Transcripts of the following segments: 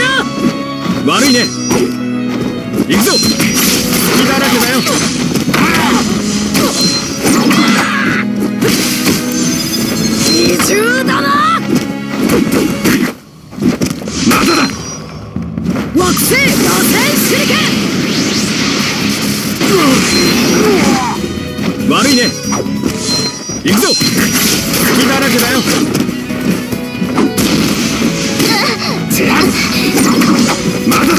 悪いね。行くぞ。隙だらけだよ。 二重だな。 まだだ。 惑星螺旋手裏剣。 悪いね。行くぞ。隙だらけだよ。まだだ。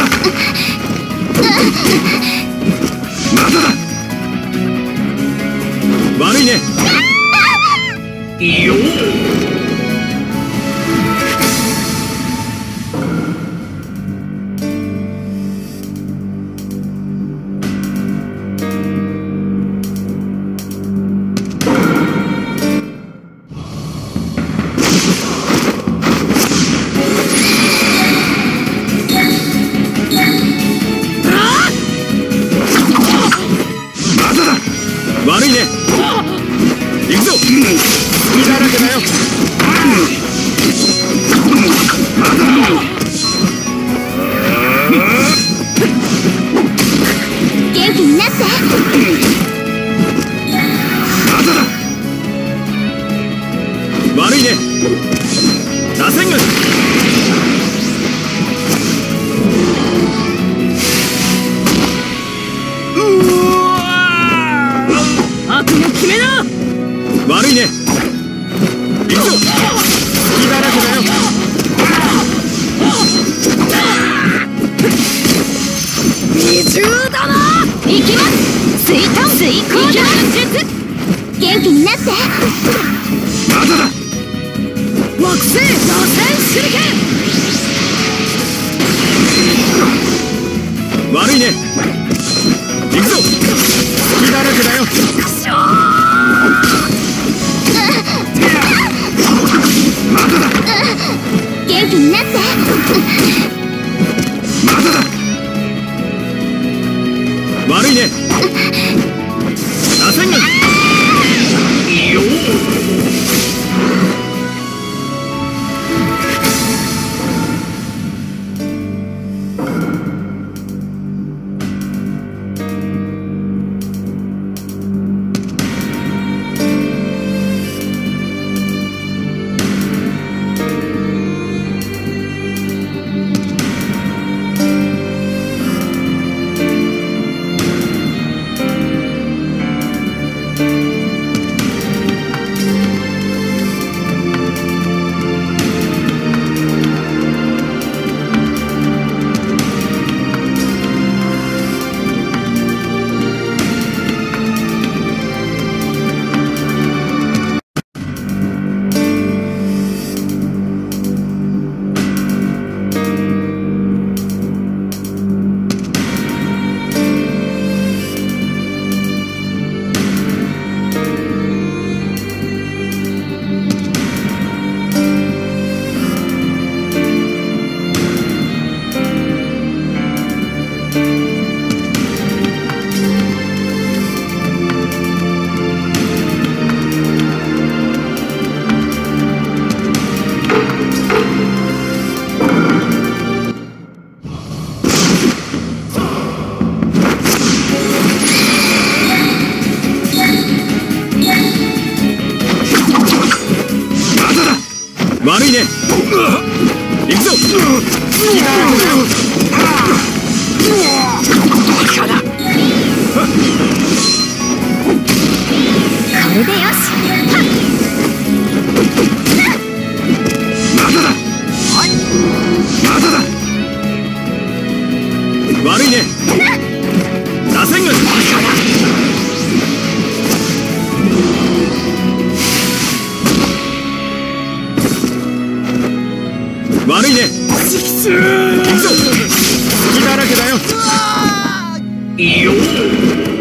まだだ。悪いね。いいよ。悪いね。行くぞ。隙だらけだよ。 元気になって。 まだだ。悪いね。螺旋軍。 悪の決めな。 悪いね。行くぞ。隙だらけだよ。 二重だな。行きます。水遁水行術。元気になって。 まだだ。 惑星螺旋手裏剣。 悪いね。行くぞ。隙だらけだよ。まだだ。 元気になって。 まだだ。悪いね。螺旋軍。いいよ。悪いね。行くぞ。隙だらけだよ。バカだ。これでよし。まだだ。まだだ。悪いね。螺旋軍。バカだ。悪いね。行くぞ。隙だらけだよ。いいよ。